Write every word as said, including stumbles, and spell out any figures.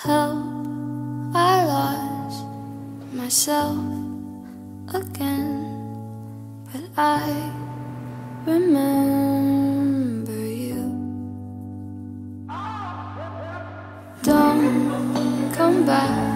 Help, I lost myself again, but I remember you. Don't come back